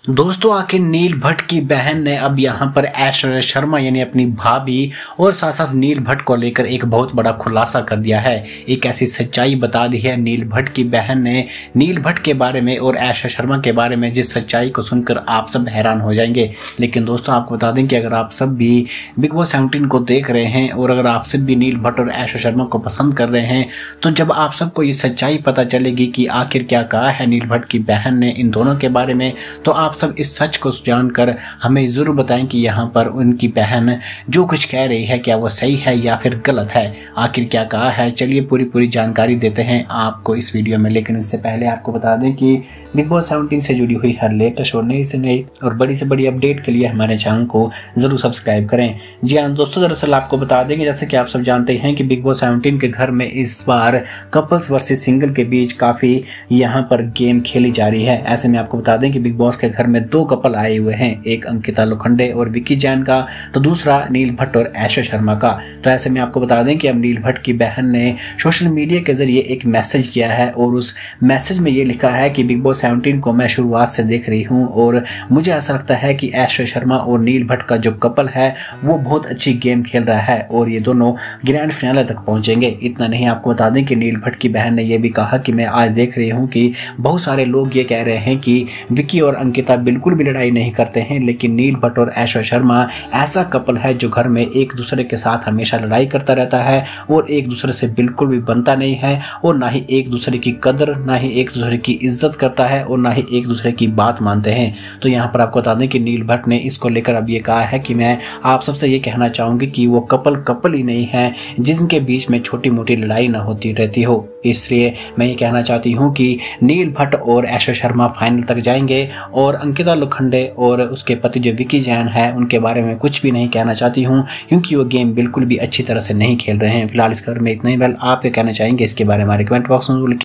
दोस्तों आखिर नील भट्ट की बहन ने अब यहाँ पर ऐश्वर्या शर्मा यानी अपनी भाभी और साथ साथ नील भट्ट को लेकर एक बहुत बड़ा खुलासा कर दिया है। एक ऐसी सच्चाई बता दी है नील भट्ट की बहन ने नील भट्ट के बारे में और ऐश्वर्या शर्मा के बारे में, जिस सच्चाई को सुनकर आप सब हैरान हो जाएंगे। लेकिन दोस्तों आपको बता दें कि अगर आप सब भी बिग बॉस 17 को देख रहे हैं और अगर आप सब भी नील भट्ट और ऐश्वर्या शर्मा को पसंद कर रहे हैं, तो जब आप सबको ये सच्चाई पता चलेगी कि आखिर क्या कहा है नील भट्ट की बहन ने इन दोनों के बारे में, तो आप सब इस सच को जानकर हमें जरूर बताएं कि यहाँ पर उनकी बहन जो कुछ कह रही है क्या वो सही है या फिर गलत है, आखिर क्या कहा है। चलिए पूरी जानकारी देते हैं आपको इस वीडियो में। लेकिन इससे पहले आपको बता दें कि बिग बॉस 17 से जुड़ी हुई हर लेटेस्ट और नई से नई और बड़ी से बड़ी अपडेट के लिए हमारे चैनल को जरूर सब्सक्राइब करें। जी हाँ दोस्तों, दरअसल आपको बता देंगे जैसे कि आप सब जानते हैं कि बिग बॉस 17 के घर में इस बार कपल्स वर्सेस सिंगल के बीच काफी यहाँ पर गेम खेली जा रही है। ऐसे में आपको बता दें कि बिग बॉस के घर में दो कपल आए हुए हैं, एक अंकिता लोखंडे और विक्की जैन का, तो दूसरा नील भट्ट और ऐश्वर्या शर्मा का। तो ऐसे में आपको बता दें कि अब नील भट्ट की बहन ने सोशल मीडिया के जरिए एक मैसेज किया है और उस मैसेज में ये लिखा है कि बिग बॉस 17 को मैं शुरुआत से देख रही हूँ और मुझे ऐसा लगता है कि ऐश्वर्या शर्मा और नील भट्ट का जो कपल है वो बहुत अच्छी गेम खेल रहा है और ये दोनों ग्रैंड फिनाले तक पहुंचेंगे। इतना नहीं, आपको बता दें कि नील भट्ट की बहन ने यह भी कहा कि मैं आज देख रही हूँ कि बहुत सारे लोग ये कह रहे हैं कि विक्की और अंकिता बिल्कुल भी लड़ाई नहीं करते हैं, लेकिन नील भट्ट और ऐश्वर्या शर्मा ऐसा कपल है जो घर में एक दूसरे के साथ हमेशा लड़ाई करता रहता है और एक दूसरे से बिल्कुल भी बनता नहीं है और ना ही एक दूसरे की कदर, ना ही एक दूसरे की इज्जत करता है और ना ही एक दूसरे की बात मानते हैं। तो यहाँ पर आपको बता दें कि नील भट्ट ने इसको लेकर अब ये कहा है कि मैं आप सबसे ये कहना चाहूंगी कि वो कपल ही नहीं है जिनके बीच में छोटी मोटी लड़ाई ना होती रहती हो। इसलिए मैं ये कहना चाहती हूँ कि नील भट्ट और ऐश्वर्या शर्मा फाइनल तक जाएंगे और अंकिता लोखंडे और उसके पति जो विक्की जैन है उनके बारे में कुछ भी नहीं कहना चाहती हूँ, क्योंकि वो गेम बिल्कुल भी अच्छी तरह से नहीं खेल रहे हैं। फिलहाल इस खबर में इतना ही। वेल आप क्या कहना चाहेंगे इसके बारे में हमारे कमेंट बॉक्स में